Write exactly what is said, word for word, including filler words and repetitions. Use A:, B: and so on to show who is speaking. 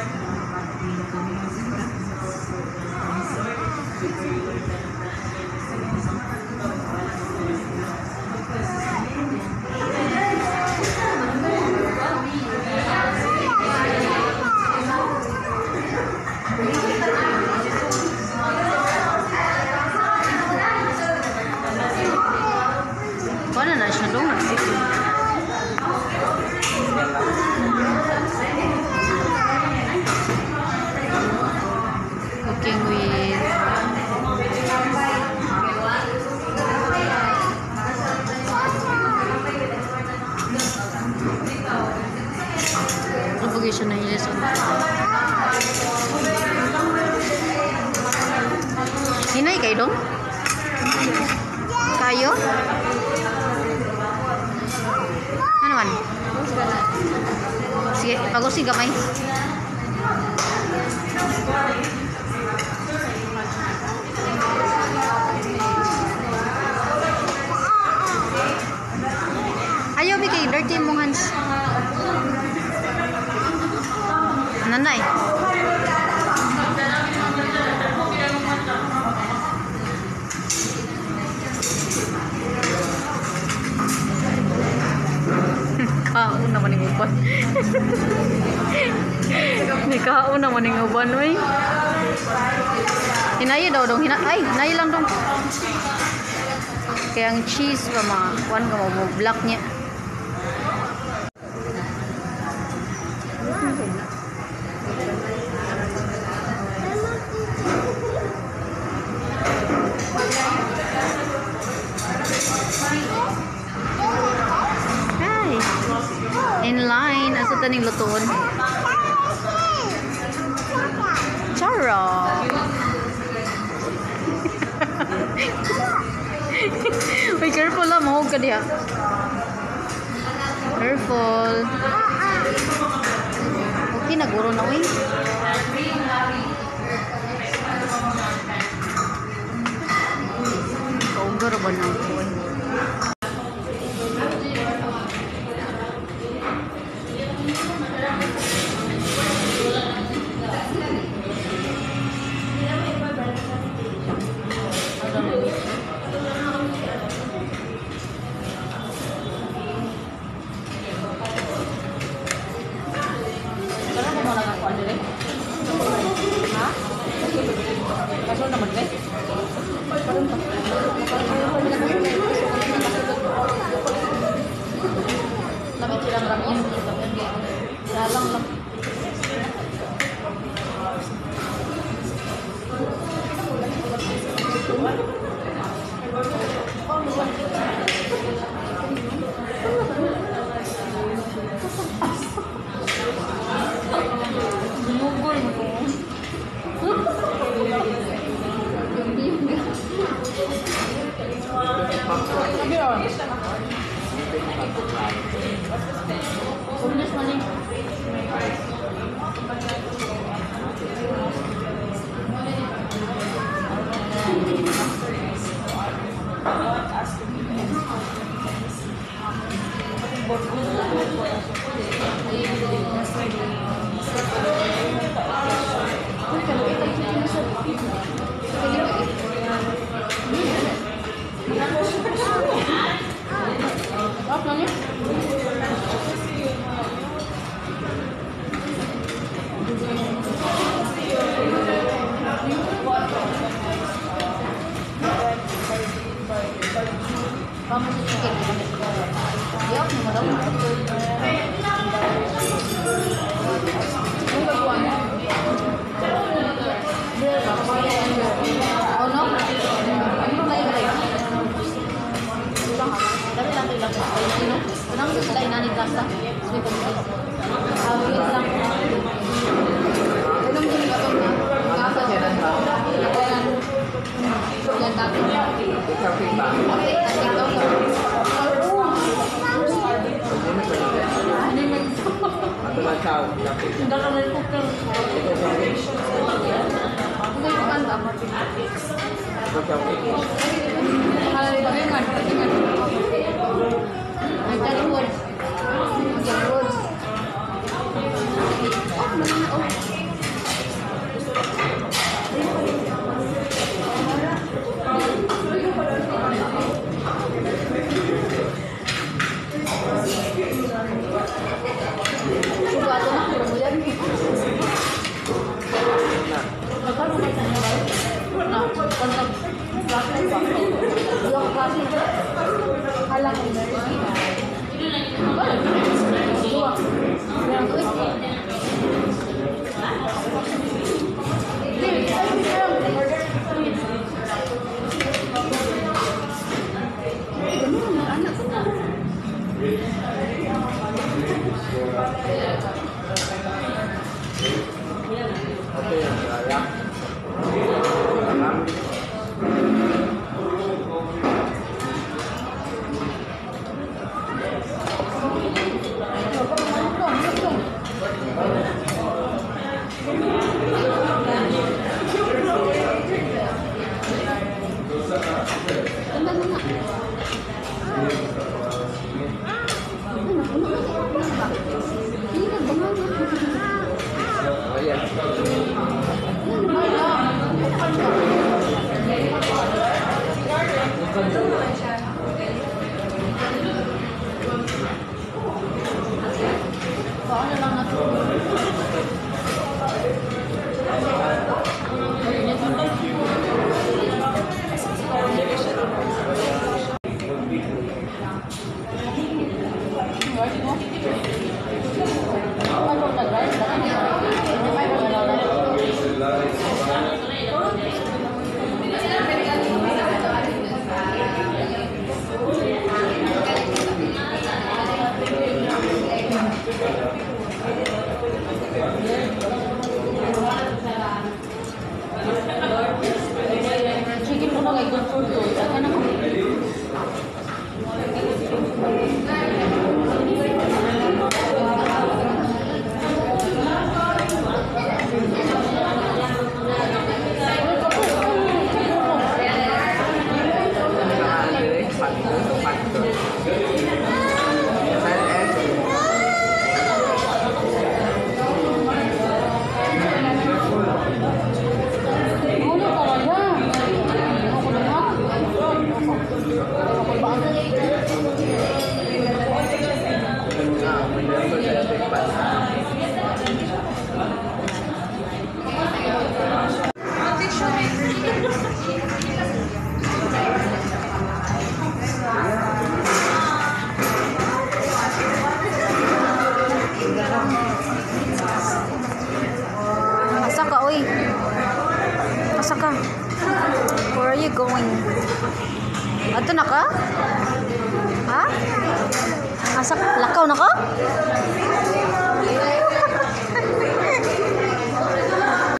A: Wala na siya doon. Cooking with propagation na hilis. Hinay kayo dong? Kayo? Ano man? Sige, pagusin kamay. Ayaw bigay, dirty mong hands. Nanay. Kaon naman yung uban. May kaon naman yung uban, wey. Hinaya daw dong. Hina Ay, hinaya lang dong. Kaya ang cheese pa mga kuan ka mo, black niya. In line, asa taning lutuon? Chara. Wait, careful lang, mahog ka diha. Careful. Okay, naguro na, uy. Kaugar ba na ako, uy? Oh, Suga ato na, puro mo yan. Nagkano ka sa niya ba? Na, kontak, flashlight ba? Ilang klase. Halang ang nurse. Dua. Meron ko eh. Chicken ko na kay good food to. Saka na ko. Asa ka, oy? Asa ka? Where are you going? Ato na ka? Ha? Asa ka? Lakaw na ka?